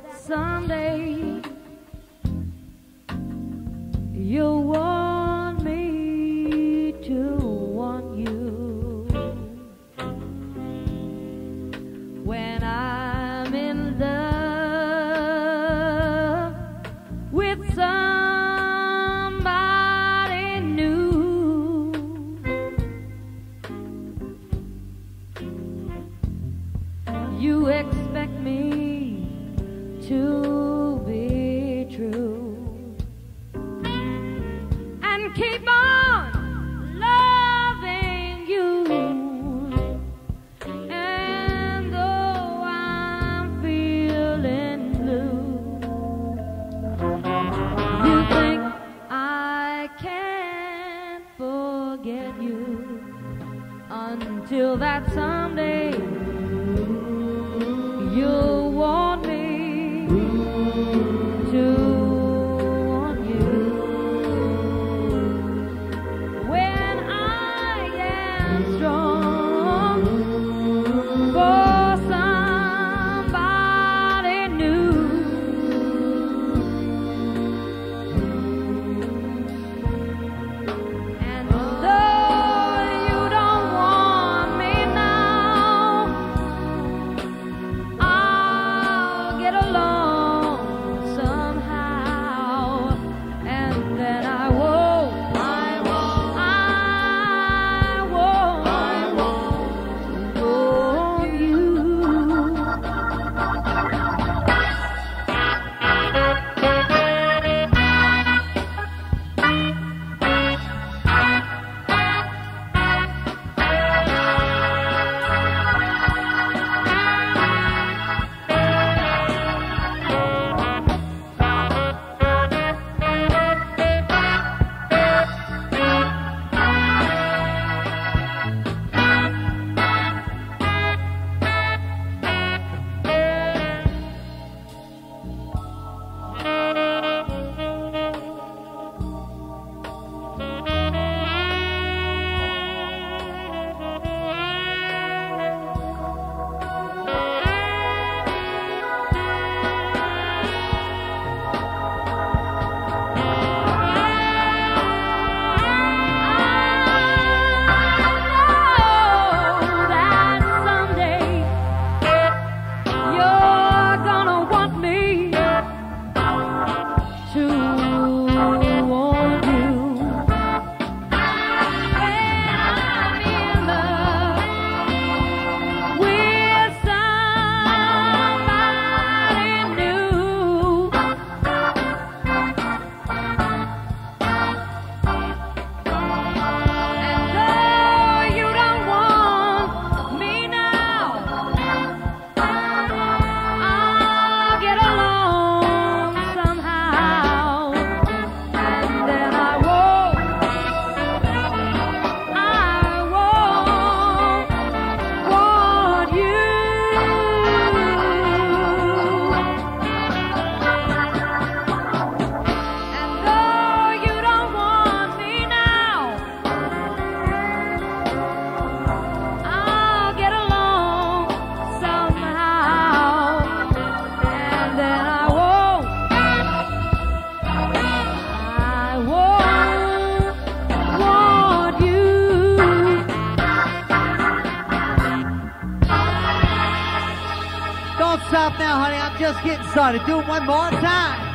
someday you'll want me to want you. When I'm in love with somebody new, you expect me to be true and keep on loving you. And though I'm feeling blue, you think I can't forget you until that someday you'll want me to want you. When I am strong for somebody new, and though you don't want me now, I'll get along somehow, and then I won't want you. Don't stop now, honey. I'm just getting started. Do it one more time.